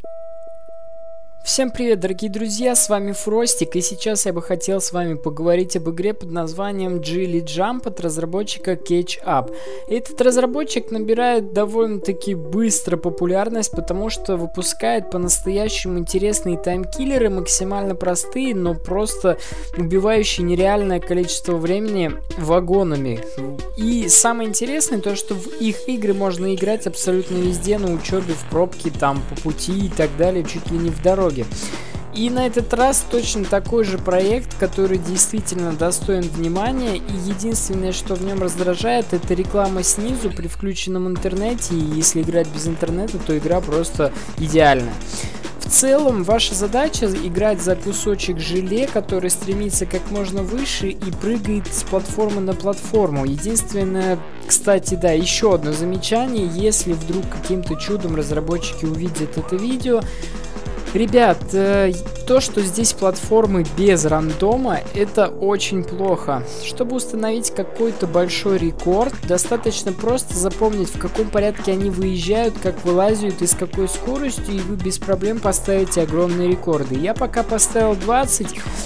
Всем привет, дорогие друзья, с вами Фростик, и сейчас я бы хотел с вами поговорить об игре под названием Gilly Jump от разработчика Catch-Up. Этот разработчик набирает довольно-таки быстро популярность, потому что выпускает по-настоящему интересные таймкиллеры, максимально простые, но просто убивающие нереальное количество времени вагонами. И самое интересное то, что в их игры можно играть абсолютно везде, на учебе, в пробке, там, по пути и так далее, чуть ли не в дороге. И на этот раз точно такой же проект, который действительно достоин внимания, и единственное, что в нем раздражает, это реклама снизу при включенном интернете, и если играть без интернета, то игра просто идеальная. В целом, ваша задача играть за кусочек желе, который стремится как можно выше и прыгает с платформы на платформу. Единственное, кстати, да, еще одно замечание, если вдруг каким-то чудом разработчики увидят это видео. Ребят, то, что здесь платформы без рандома, это очень плохо. Чтобы установить какой-то большой рекорд, достаточно просто запомнить, в каком порядке они выезжают, как вылазят и с какой скоростью, и вы без проблем поставите огромные рекорды. Я пока поставил 20.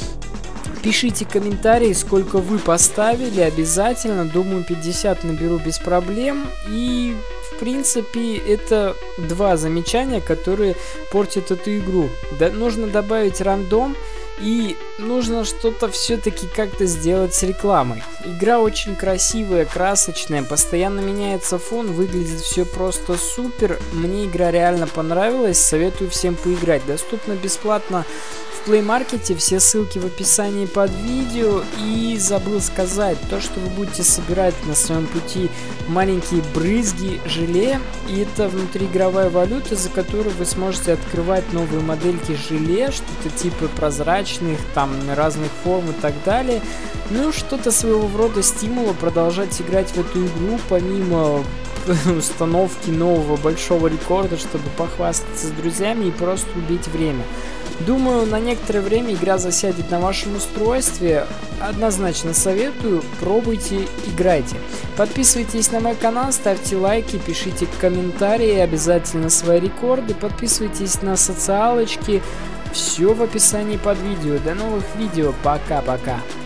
Пишите комментарии, сколько вы поставили, обязательно. Думаю, 50 наберу без проблем. И в принципе, это два замечания, которые портят эту игру. Нужно добавить рандом, и нужно что-то все-таки как-то сделать с рекламой. Игра очень красивая, красочная, постоянно меняется фон, выглядит все просто супер. Мне игра реально понравилась, советую всем поиграть. Доступна бесплатно в Play Market, все ссылки в описании под видео. И забыл сказать, то, что вы будете собирать на своем пути маленькие брызги желе, и это внутриигровая валюта, за которую вы сможете открывать новые модельки желе, что-то типа прозрачных, там разных форм и так далее. Ну, что-то своего рода стимула продолжать играть в эту игру, помимо установки нового большого рекорда, чтобы похвастаться с друзьями и просто убить время. Думаю, на некоторое время игра засядет на вашем устройстве. Однозначно советую, пробуйте, играйте. Подписывайтесь на мой канал, ставьте лайки, пишите комментарии, обязательно свои рекорды, подписывайтесь на социалочки. Все в описании под видео. До новых видео, пока-пока.